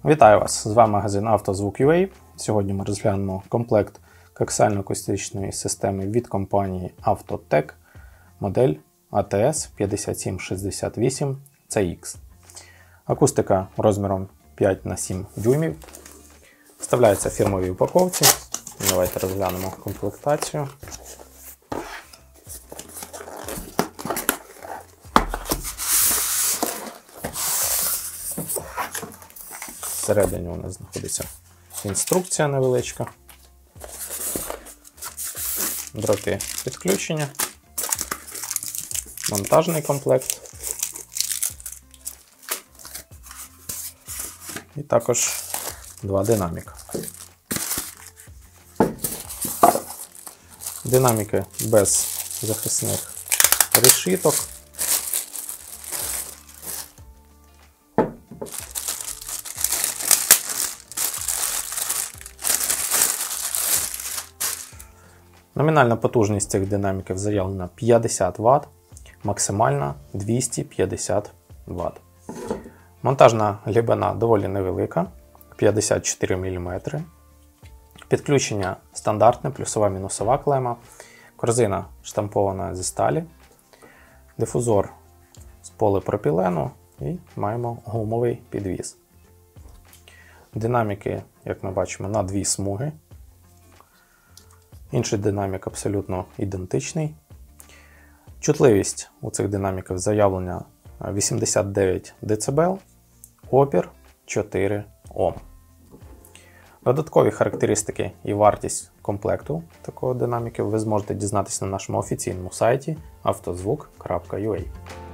Вітаю вас! З вами магазин «Автозвук.UA». Сьогодні ми розглянемо комплект коаксіально-акустичної системи від компанії Автотек, модель ATS5768CX. Акустика розміром 5х7 дюймів. Вставляється в фірмовій упаковці. Давайте розглянемо комплектацію. Всередині у нас знаходиться інструкція невеличка, дроти підключення, монтажний комплект і також два динаміка. Динаміки без захисних решіток. Номінальна потужність цих динаміків заявлена 50 Вт, максимальна 250 Вт. Монтажна глибина доволі невелика, 54 мм. Підключення стандартне, плюсова-мінусова клема, корзина штампована зі сталі, дифузор з поліпропілену і маємо гумовий підвіз. Динаміки, як ми бачимо, на дві смуги. Інший динамік абсолютно ідентичний. Чутливість у цих динаміків заявлена 89 дБ, опір 4 Ом. Додаткові характеристики і вартість комплекту такого динаміків ви зможете дізнатися на нашому офіційному сайті автозвук.ua.